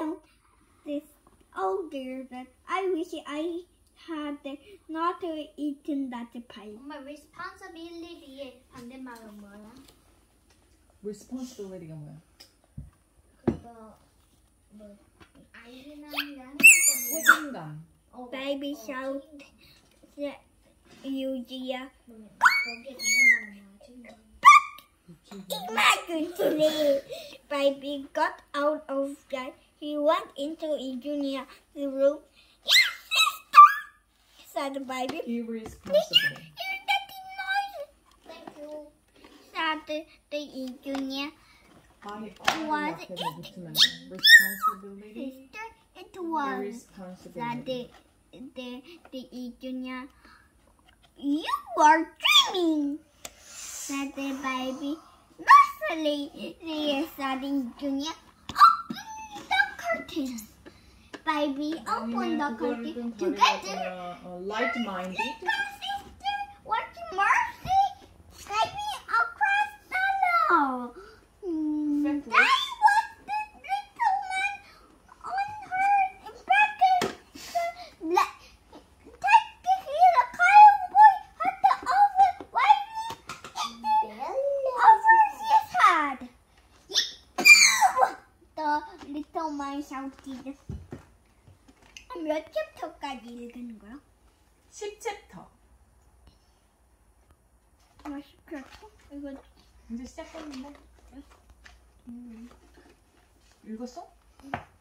know this older that I wish I had not eaten that pie. 엄마 responsibility의 반대말은 뭐야? responsibility가 뭐야? 그거 뭐 아이랑 책임감. Baby shout Eugenia. 거기에 반대말은 뭐야? Imagine today, baby got out of bed. He went into Eugenia's room. Yes, sister, said the baby. irresponsible. You're dirty noise, Thank you. said the Eugenia. I Was 앞에 it? 붙으면 돼. responsibility, Sister, it was. irresponsibility. Said the Eugenia. You are dreaming, said the baby. Naturally, said Eugenia. Open the curtains. Baby, open the curtains together. light-minded. Sister, what mercy? Baby, across the law. That was the little man on her back. Take the little cowboy had the oven waving over his head. The little man shouted. 몇 챕터까지 읽은 거야? 10챕터. 아, 10챕터? 이거 이제 시작했는데. 읽었어? 응.